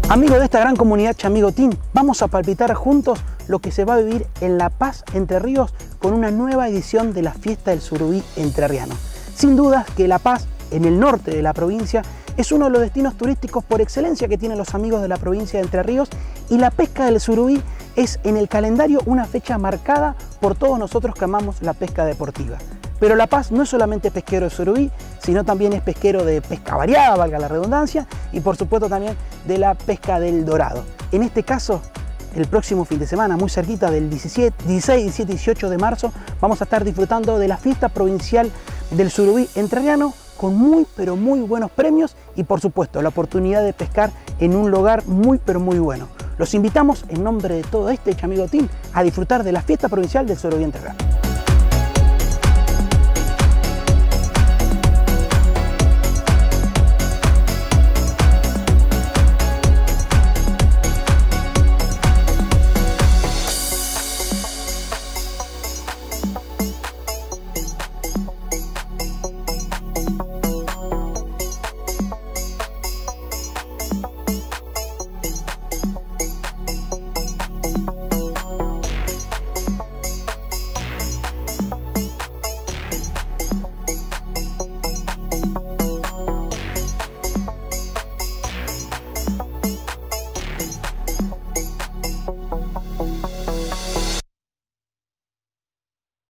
Amigos de esta gran comunidad Chamigo Team, vamos a palpitar juntos lo que se va a vivir en La Paz, Entre Ríos, con una nueva edición de la Fiesta del Surubí Entrerriano. Sin dudas que La Paz, en el norte de la provincia, es uno de los destinos turísticos por excelencia que tienen los amigos de la provincia de Entre Ríos, y la pesca del surubí es en el calendario una fecha marcada por todos nosotros que amamos la pesca deportiva. Pero La Paz no es solamente pesquero de surubí, sino también es pesquero de pesca variada, valga la redundancia, y por supuesto también de la pesca del dorado. En este caso, el próximo fin de semana, muy cerquita del 16, 17, 18 de marzo, vamos a estar disfrutando de la fiesta provincial del surubí entrerriano con muy pero muy buenos premios y por supuesto la oportunidad de pescar en un lugar muy pero muy bueno. Los invitamos en nombre de todo este Chamigo Team a disfrutar de la fiesta provincial del surubí entrerriano.